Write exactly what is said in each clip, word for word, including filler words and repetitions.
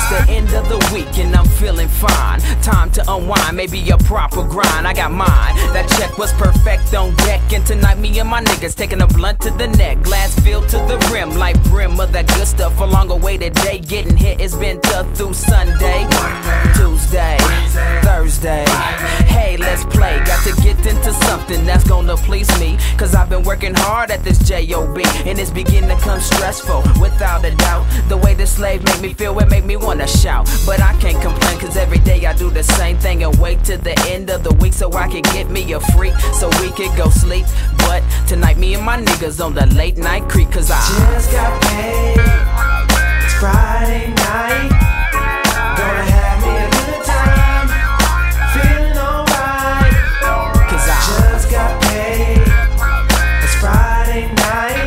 It's the end of the week and I'm feeling fine. Time to unwind, maybe a proper grind. I got mine, that check was perfect on deck. And tonight me and my niggas taking a blunt to the neck. Glass filled to the rim, like brim of that good stuff. A long awaited day, getting hit, it's been tough through Sunday, Tuesday, Thursday. Hey, let's play, got to get into something that's gonna please me. Cause I've been working hard at this J O B, and it's beginning to come stressful, without a doubt. The way the slave make me feel, it make me wanna shout. But I can't complain, cause every day I do the same thing and wait till the end of the week so I can get me a freak, so we can go sleep. But tonight me and my niggas on the late night creek. Cause I just got paid, it's Friday night. Gonna have me a good time, feeling alright. Cause I just got paid, it's Friday night.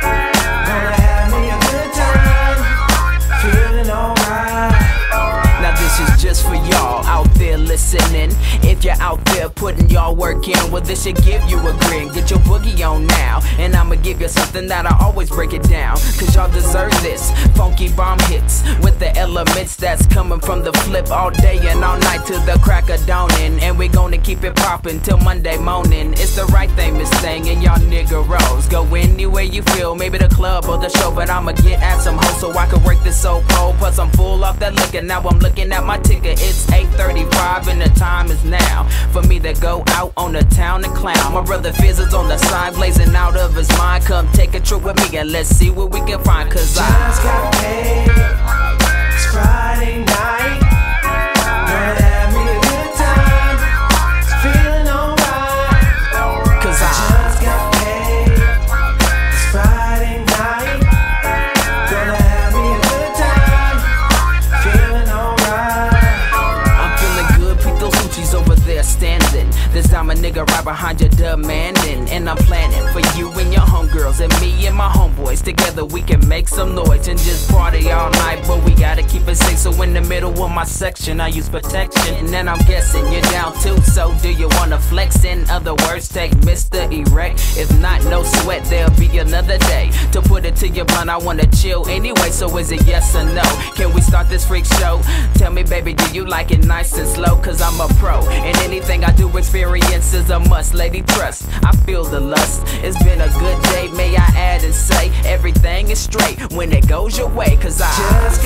Gonna have me a good time, feeling alright. Now this is just for y'all out there listening. If you're out there putting y'all work in, well this should give you a grin. Get your boogie on now, and I'ma give you something that I always break it down. Cause y'all deserve this, funky bomb hits with the elements that's coming from the flip. All day and all night till the crack of dawning, and we gonna keep it poppin' till Monday morning. It's the right thing, Miss Thing, and y'all niggeros go anywhere you feel, maybe the club or the show. But I'ma get at some hoes so I can work this soul pole. Plus I'm full off that liquor, now I'm looking at my ticket. It's eight thirty-five and the time is now for me to go out on the town and clown. My brother Fizz is on the side, blazing out of his mind. Come take a trip with me and let's see what we can find. Cause I just got paid, it's Friday night. Gonna have me a good time, feeling alright. Cause I just got paid, it's Friday night. Gonna have me a good time, feeling alright. I'm feeling good, Pete those hoochies over there standing. This time a nigga right behind you demanding. And I'm planning for you and your homegirls and me and my homeboys. Together we can make some noise and just party all night. But we gotta keep it safe, so in the middle of my section I use protection. And then I'm guessing you're down too, so do you wanna flex? In other words, take Mister Erect. If not, no sweat, there'll be another day. To put it to your blunt, I wanna chill anyway. So is it yes or no? Can we start this freak show? Tell me baby, do you like it nice and slow? Cause I'm a pro, and anything I do experience is a must. Lady trust, I feel the lust. It's been a good day, may I add and say everything is straight when it goes your way. Cause I just